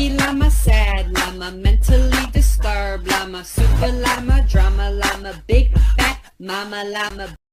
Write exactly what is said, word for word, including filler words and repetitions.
happy llama, sad llama, mentally disturbed llama, super llama, drama llama, big fat mama llama.